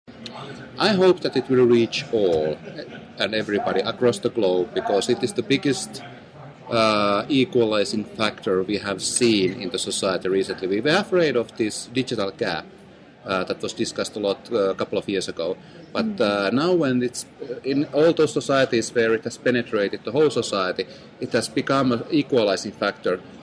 I hope that it will reach all and everybody across the globe, because it is the biggest equalizing factor we have seen in the society recently. We were afraid of this digital gap that was discussed a lot a couple of years ago. But now when it's in all those societies where it has penetrated the whole society, it has become an equalizing factor.